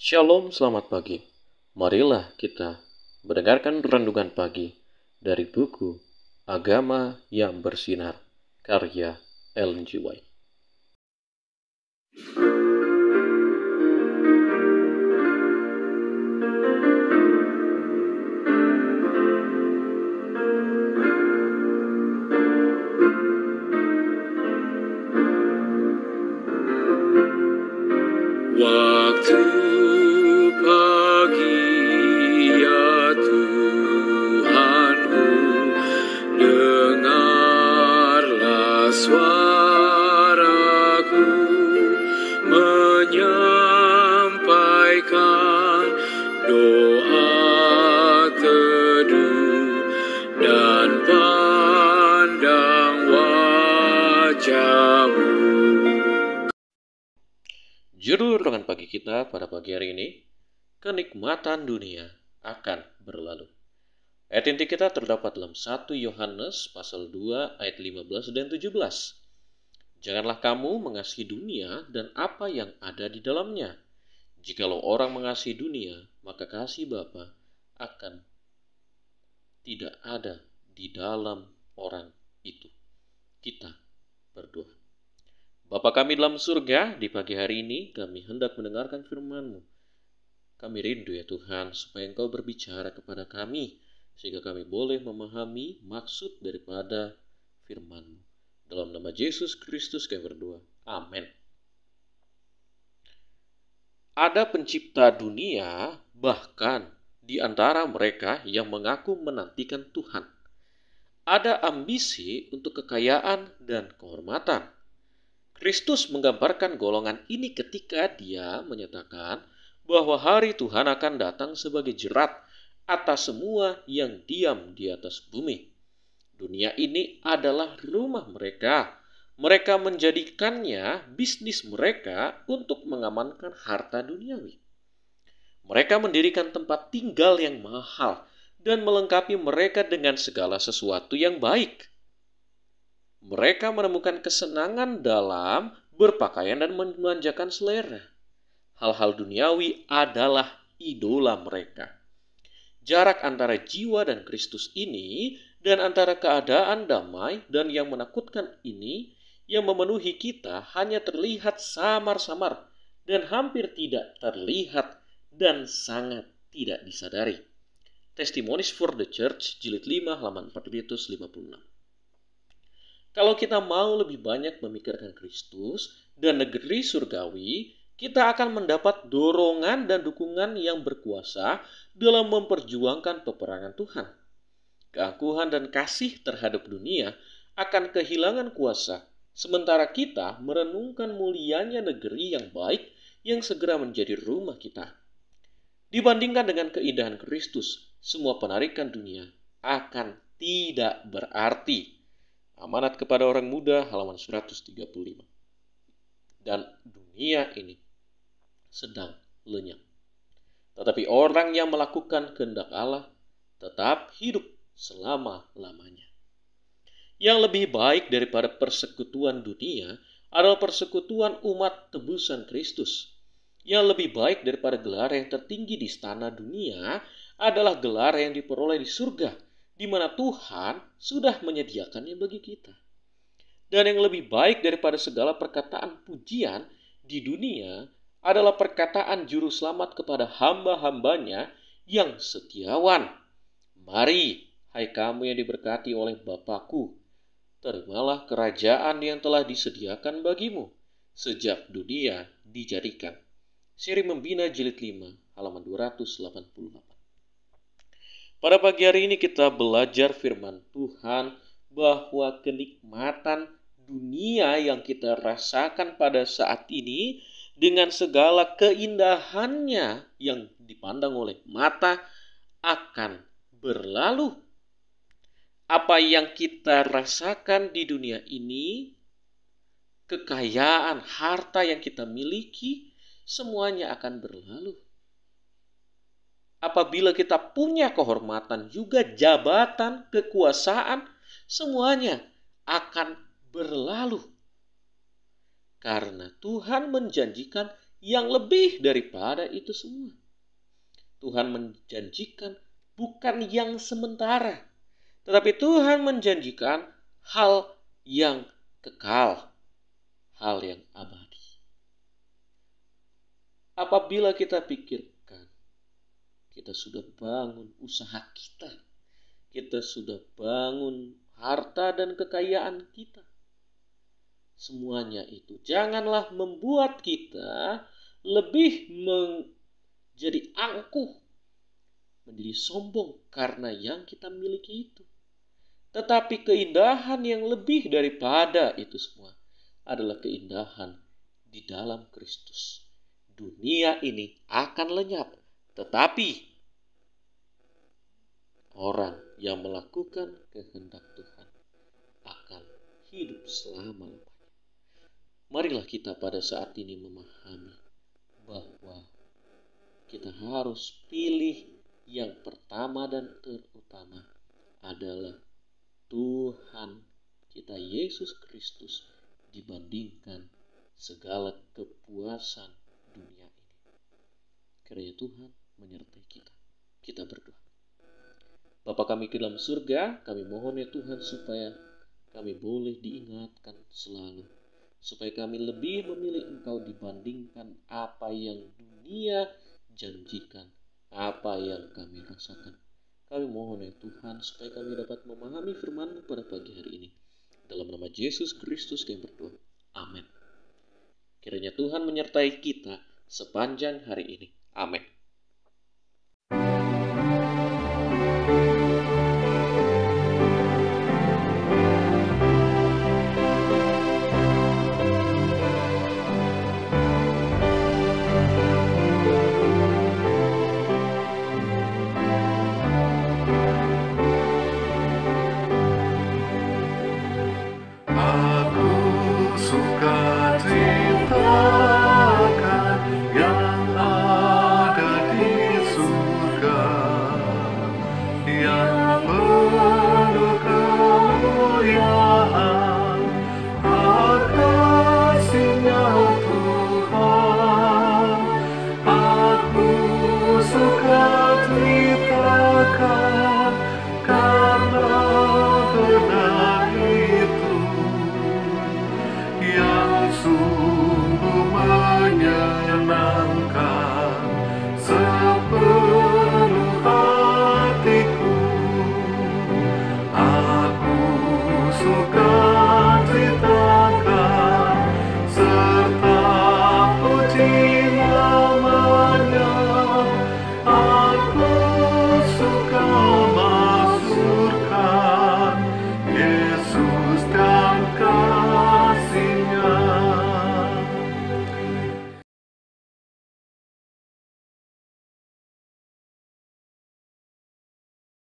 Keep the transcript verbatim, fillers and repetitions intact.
Shalom, selamat pagi. Marilah kita mendengarkan renungan pagi dari buku Agama yang Bersinar, karya Ellen G. White. Waktu pagi ya Tuhanku, dengarlah suaraku menyampaikan doa teduh dan pandang wajah-Mu. Judul renungan pagi kita pada pagi hari ini, kenikmatan dunia akan berlalu. Ayat inti kita terdapat dalam satu Yohanes pasal dua ayat lima belas dan tujuh belas. Janganlah kamu mengasihi dunia dan apa yang ada di dalamnya. Jikalau orang mengasihi dunia, maka kasih Bapa akan tidak ada di dalam orang itu. Kita berdoa. Bapa kami dalam surga, di pagi hari ini kami hendak mendengarkan firman-Mu. Kami rindu ya Tuhan, supaya Engkau berbicara kepada kami, sehingga kami boleh memahami maksud daripada firman-Mu. Dalam nama Yesus Kristus kami berdoa. Amin. Ada pencipta dunia, bahkan di antara mereka yang mengaku menantikan Tuhan. Ada ambisi untuk kekayaan dan kehormatan. Kristus menggambarkan golongan ini ketika Dia menyatakan bahwa hari Tuhan akan datang sebagai jerat atas semua yang diam di atas bumi. Dunia ini adalah rumah mereka. Mereka menjadikannya bisnis mereka untuk mengamankan harta duniawi. Mereka mendirikan tempat tinggal yang mahal dan melengkapi mereka dengan segala sesuatu yang baik. Mereka menemukan kesenangan dalam berpakaian dan memanjakan selera. Hal-hal duniawi adalah idola mereka. Jarak antara jiwa dan Kristus ini dan antara keadaan damai dan yang menakutkan ini yang memenuhi kita hanya terlihat samar-samar dan hampir tidak terlihat dan sangat tidak disadari. Testimonies for the Church, jilid lima, halaman empat ratus lima puluh enam. Kalau kita mau lebih banyak memikirkan Kristus dan negeri surgawi, kita akan mendapat dorongan dan dukungan yang berkuasa dalam memperjuangkan peperangan Tuhan. Keangkuhan dan kasih terhadap dunia akan kehilangan kuasa, sementara kita merenungkan mulianya negeri yang baik yang segera menjadi rumah kita. Dibandingkan dengan keindahan Kristus, semua penarikan dunia akan tidak berarti. Amanat kepada orang muda, halaman seratus tiga puluh lima. Dan dunia ini sedang lenyap. Tetapi orang yang melakukan kehendak Allah tetap hidup selama-lamanya. Yang lebih baik daripada persekutuan dunia adalah persekutuan umat tebusan Kristus. Yang lebih baik daripada gelar yang tertinggi di istana dunia adalah gelar yang diperoleh di surga, di mana Tuhan sudah menyediakannya bagi kita. Dan yang lebih baik daripada segala perkataan pujian di dunia adalah perkataan juru selamat kepada hamba-hambanya yang setiawan. Mari, hai kamu yang diberkati oleh Bapa-Ku, terimalah kerajaan yang telah disediakan bagimu sejak dunia dijadikan. Seri Membina jilid lima, halaman dua ratus delapan puluh delapan. Pada pagi hari ini kita belajar firman Tuhan bahwa kenikmatan dunia yang kita rasakan pada saat ini dengan segala keindahannya yang dipandang oleh mata akan berlalu. Apa yang kita rasakan di dunia ini, kekayaan, harta yang kita miliki, semuanya akan berlalu. Apabila kita punya kehormatan, juga jabatan, kekuasaan, semuanya akan berlalu. Karena Tuhan menjanjikan yang lebih daripada itu semua. Tuhan menjanjikan bukan yang sementara, tetapi Tuhan menjanjikan hal yang kekal, hal yang abadi. Apabila kita pikirkan, kita sudah bangun usaha kita, kita sudah bangun harta dan kekayaan kita, semuanya itu janganlah membuat kita lebih menjadi angkuh, menjadi sombong karena yang kita miliki itu. Tetapi keindahan yang lebih daripada itu semua adalah keindahan di dalam Kristus. Dunia ini akan lenyap, tetapi orang yang melakukan kehendak Tuhan akan hidup selama-lamanya. Marilah kita pada saat ini memahami bahwa kita harus pilih yang pertama dan terutama adalah Tuhan kita Yesus Kristus dibandingkan segala kepuasan dunia ini. Kiranya Tuhan menyertai kita. Kita berdoa. Bapa kami di dalam surga, kami mohon ya Tuhan supaya kami boleh diingatkan selalu, supaya kami lebih memilih Engkau dibandingkan apa yang dunia janjikan, apa yang kami rasakan. Kami mohon ya Tuhan supaya kami dapat memahami firman-Mu pada pagi hari ini. Dalam nama Yesus Kristus kami berdoa. Amin. Kiranya Tuhan menyertai kita sepanjang hari ini. Amin. Aku suka masuk